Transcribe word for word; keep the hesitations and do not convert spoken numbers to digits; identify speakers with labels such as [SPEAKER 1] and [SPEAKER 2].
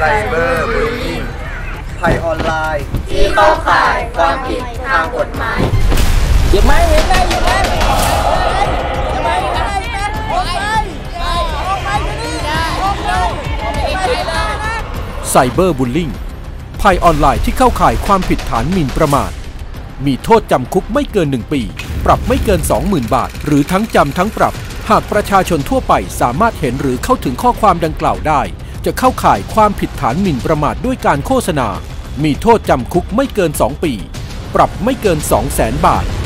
[SPEAKER 1] ไซเบอร์บูลลี่ภัยออนไลน์
[SPEAKER 2] ที่เข้าข่ายความผิดทางกฎหมาย
[SPEAKER 3] หยิบไหมหยิบไหมหยิบไหมหยิบไหมหยิบไหมหยิบไหมหยิบไหมออกไปออกไปที่นี่ออกเลยออกไปเลยนะ
[SPEAKER 4] ไซเบอร์บูลลิงภัยออนไลน์ที่เข้าข่ายความผิดฐานหมิ่นประมาทมีโทษจำคุกไม่เกินหนึ่งปีปรับไม่เกิน สองหมื่น บาทหรือทั้งจำทั้งปรับหากประชาชนทั่วไปสามารถเห็นหรือเข้าถึงข้อความดังกล่าวได้จะเข้าข่ายความผิดฐานหมิ่นประมาทด้วยการโฆษณามีโทษจำคุกไม่เกินสองปีปรับไม่เกิน สองแสน บาท